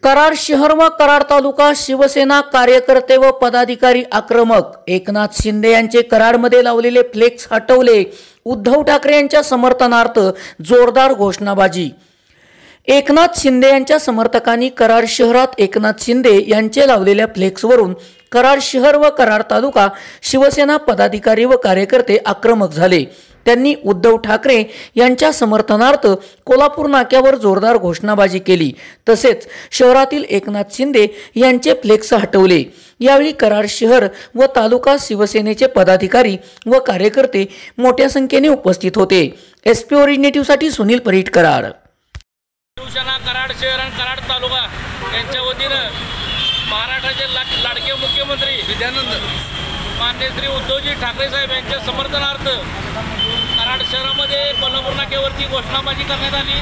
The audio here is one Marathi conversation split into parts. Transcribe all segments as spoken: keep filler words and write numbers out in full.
कराड शहर व कराड तालुका शिवसेना कार्यकर्ते व पदाधिकारी आक्रमक। एकनाथ शिंदे यांचे कराडमध्ये लावलेले फ्लेक्स हटवले। उद्धव ठाकरे यांच्या समर्थनार्थ जोरदार घोषणाबाजी। एकनाथ शिंदे यांच्या समर्थकांनी कराड शहरात एकनाथ शिंदे यांचे लावलेल्या फ्लेक्सवरून कराड शहर व कराड तालुका शिवसेना पदाधिकारी व कार्यकर्ते आक्रमक झाले। त्यांनी उद्धव ठाकरे यांच्या समर्थनार्थ कोल्हापूर नाक्यावर जोरदार घोषणाबाजी केली। तसेच शहरातील एकनाथ शिंदे यांचे फ्लेक्स हटवले। यावेळी कराड शहर व तालुका शिवसेनेचे पदाधिकारी व कार्यकर्ते मोठ्या संख्येने उपस्थित होते। एसपी ओरिजिनेटिव्ह साठी सुनील परीट, कराड। शिवसेना कराड शहर आणि कराड तालुका यांच्या वतीने महाराष्ट्राचे लाडके मुख्यमंत्री विद्यानंद माननीय श्री उद्धवजी ठाकरे साहेब यांच्या समर्थनार्थ कराड शहरामध्ये कोल्हापूर नाक्यावरती घोषणाबाजी करण्यात आली।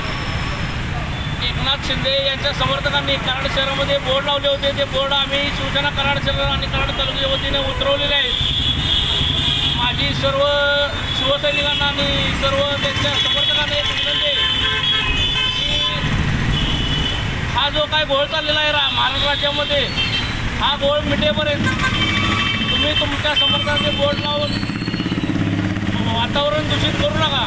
एकनाथ शिंदे यांच्या समर्थकांनी कराड शहरामध्ये बोर्ड लावले होते। ते बोर्ड आम्ही शिवसेना कराड शहर आणि कराड तालुक्याच्या वतीने उतरवलेले आहेत। माझी सर्व शिवसैनिकांना आणि सर्व त्यांच्या समर्थकांना एक विनंती आहे की हा जो काय घोळ चाललेला आहे महाराष्ट्र राज्यामध्ये, हा घोळ मिटेपर्यंत तुम्ही तुमच्या समर्थकांचे बोर्ड लावून वातावरण दूषित करू नका।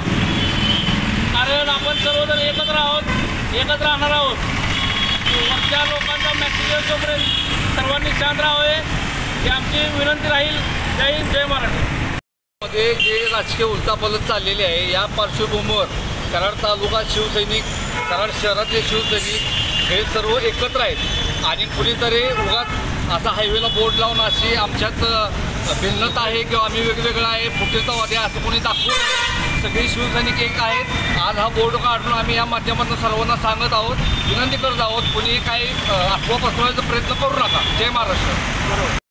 कारण आपण सर्वजण एकत्र आहोत, एकत्र राहणार आहोत। वरच्या लोकांचा मेसेज येईपर्यंत सर्वांनी शांत राहावे ही आमची विनंती राहील। जय हिंद, जय महाराष्ट्र। मध्ये जे राजकीय उलथापालथ चाललेली आहे या पार्श्वभूमीवर कराड तालुका शिवसैनिक, कराड शहरातले शिवसैनिक हे सर्व एकत्र आहेत आणि कुणीतरी उगाच असा हायवेला बोर्ड लावून अशी आमच्यात भिन्नता आहे किंवा आम्ही वेगवेगळं आहे, फुटीरतावादी असं कोणी दाखवून सगळे शिवसैनिक एक आहेत। आज हा बोर्ड काढून आम्ही या माध्यमातून सर्वांना सांगत आहोत, विनंती करत आहोत, कोणी काही अफवा पसरवण्याचा प्रयत्न करू नका। जय महाराष्ट्र।